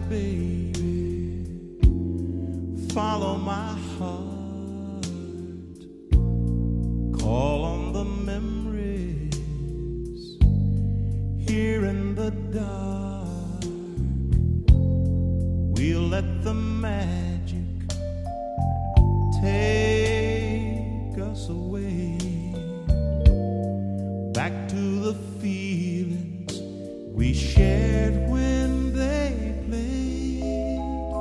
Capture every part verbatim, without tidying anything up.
baby, follow my heart, call on the memories here in the dark. We'll let the magic take us away, back to the feelings we shared when they played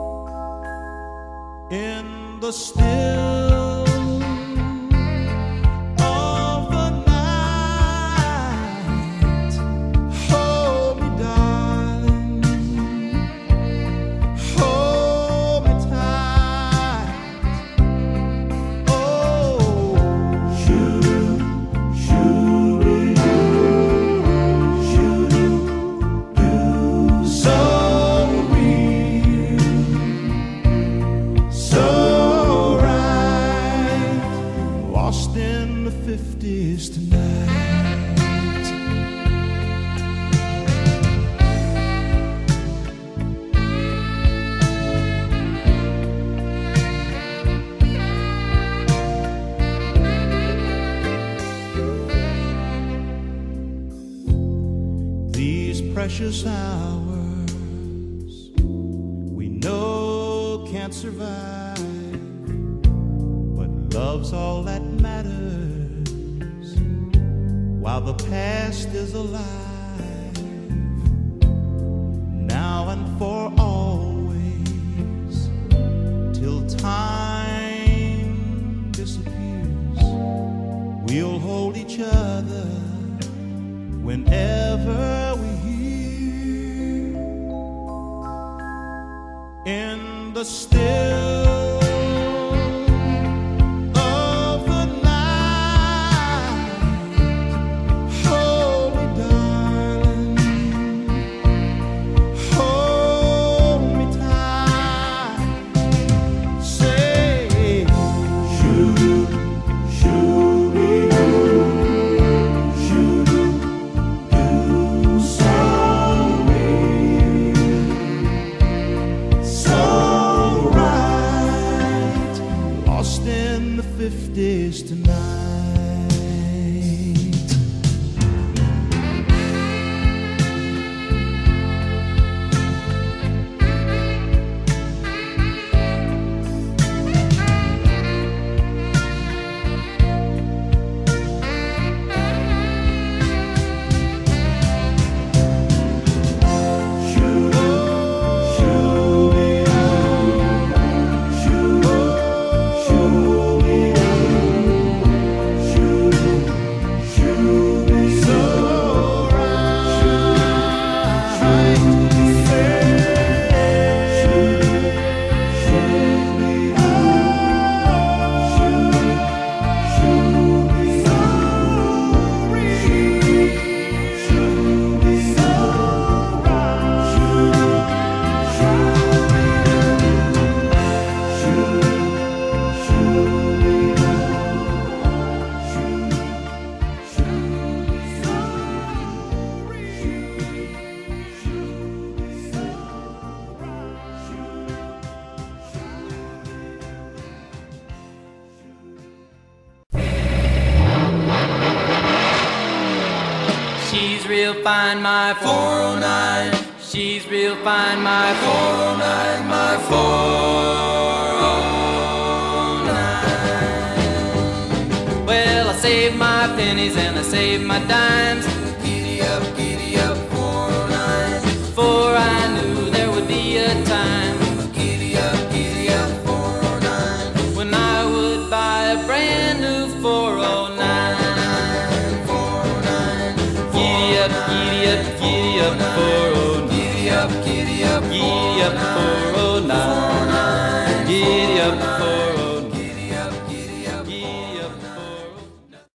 in the still of the night. Hold me, darling, hold me tight. Oh, shoot, shoot, shoot, so real, so right, lost in the fifties tonight. These precious hours we know can't survive, but love's all that matters while the past is alive. Now and for always, till time disappears, we'll hold each other whenever we hear in the still of the night. Hold me, darling, hold me tight. Say, shoot, shoot me, shoot, so real, so right, lost in the fifties tonight. She's real fine, my four oh nine. She's real fine, my four oh nine, my four oh nine. Well, I saved my pennies and I saved my dimes. Giddy up, giddy up, four oh nine. For I knew there would be a time. Giddy up, giddy up, four oh nine. When I would buy a brand new four oh nine. Giddy up, giddy up, four oh nine. Giddy up, giddy up, giddy up, four oh nine.